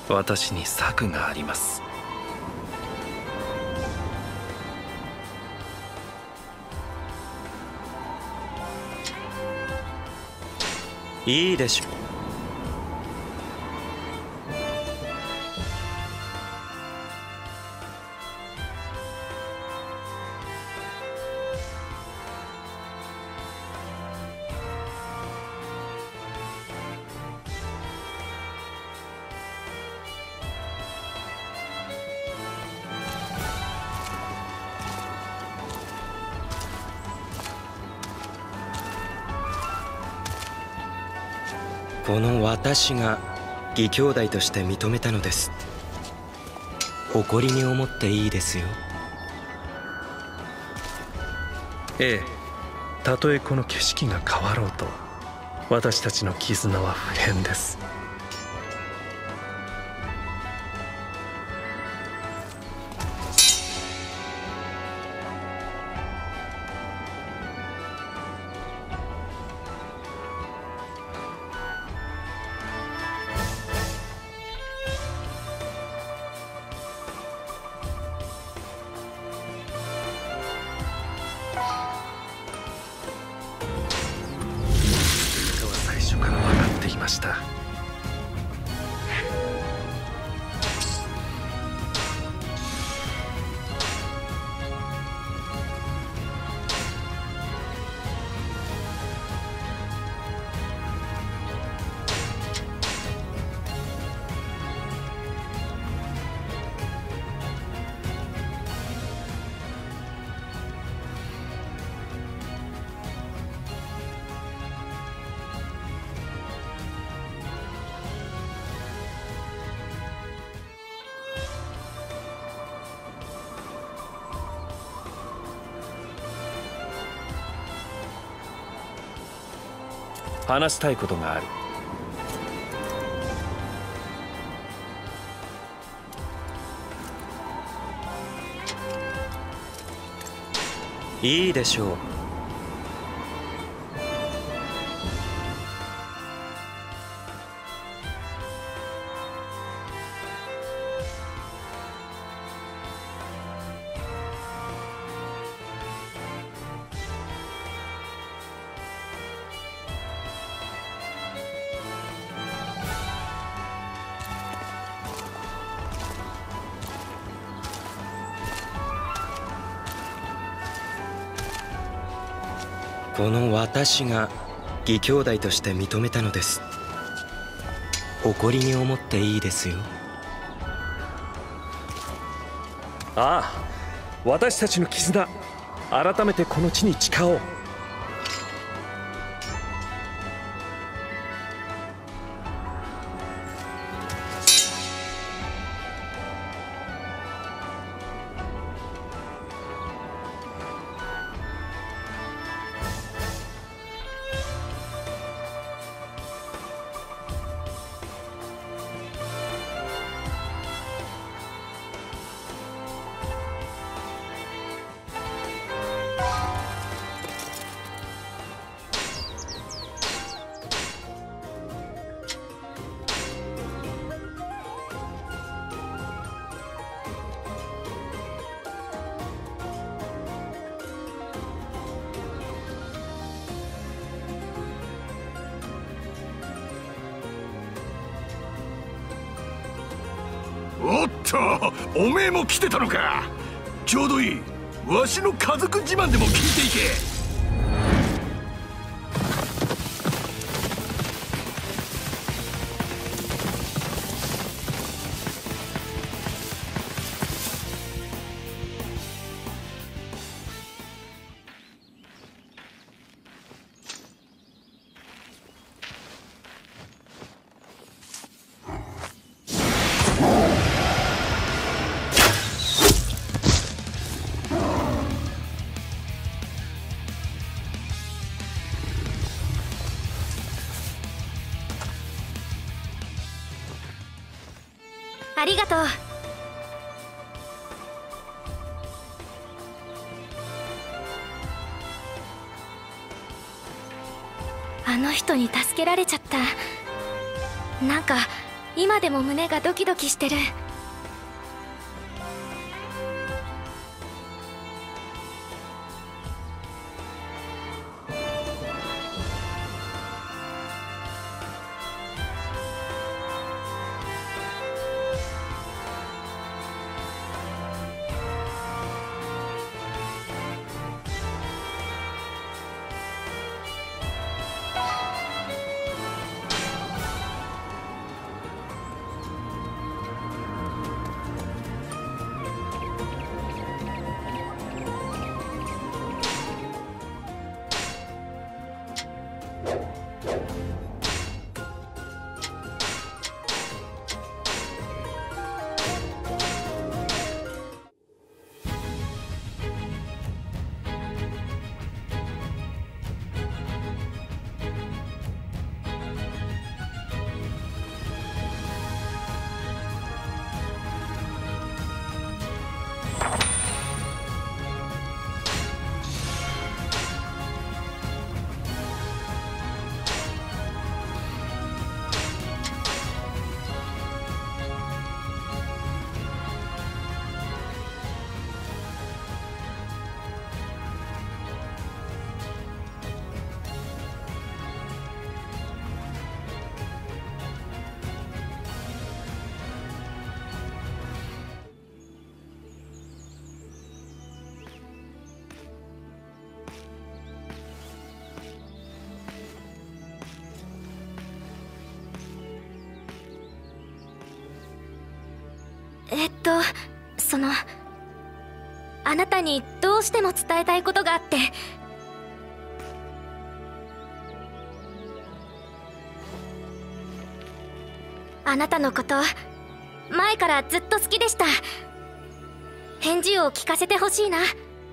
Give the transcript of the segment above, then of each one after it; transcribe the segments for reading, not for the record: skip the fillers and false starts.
私に策があります。 いいでしょう。この私が義兄弟として認めたのです。誇りに思っていいですよ。 ええ、たとえこの景色が変わろうと、私たちの絆は不変です。最初から分かっていました。話したいことがある。 いいでしょう。この私が義兄弟として認めたのです。誇りに思っていいですよ。 ああ、私たちの絆、改めてこの地に誓おう。 おっと、おめえも来てたのか。ちょうどいい。わしの家族自慢でも聞いていけ。 ありがとう。あの人に助けられちゃった。なんか今でも胸がドキドキしてる。あなたにどうしても伝えたいことがあって。あなたのこと前からずっと好きでした。返事を聞かせてほしいな。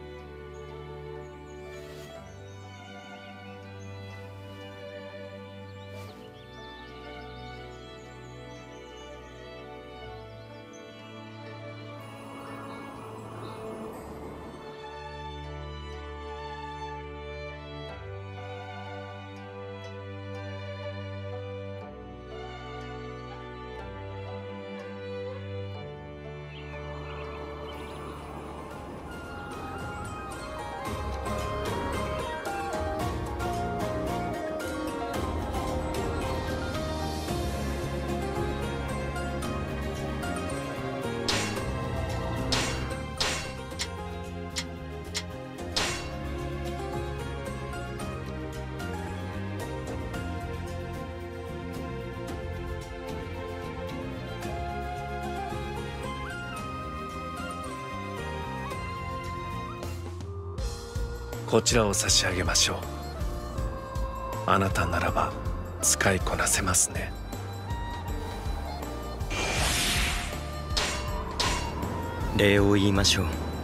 こちらを差し上げましょう。あなたならば使いこなせますね。 礼を言いましょう。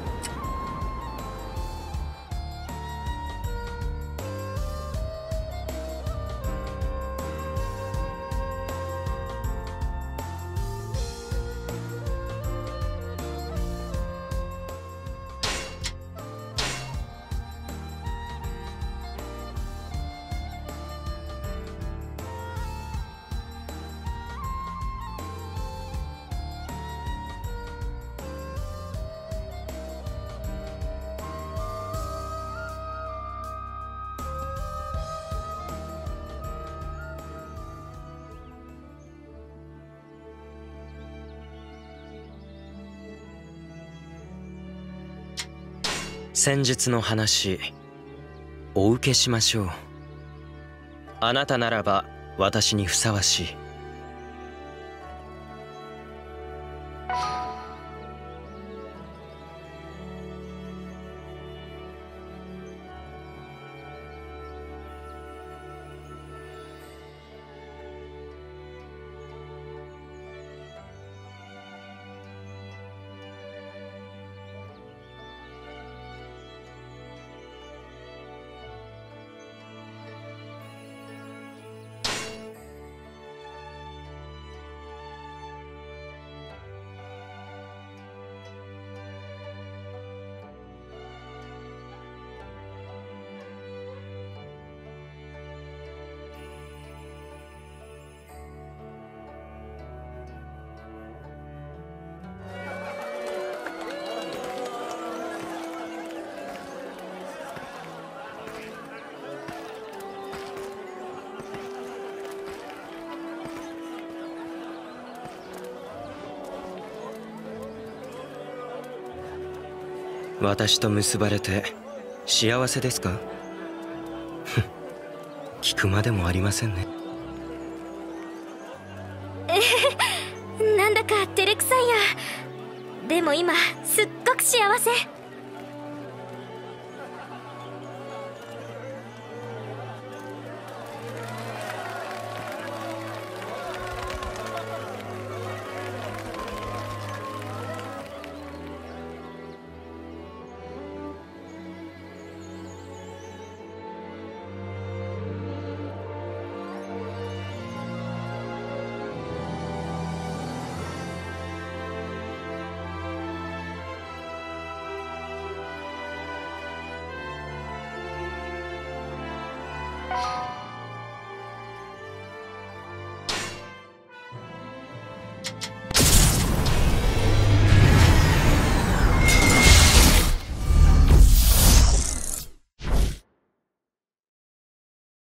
戦術の話お受けしましょう。あなたならば私にふさわしい。 私と結ばれて幸せですか？聞くまでもありませんね。 なんだか照れくさいや。でも今すっごく幸せ。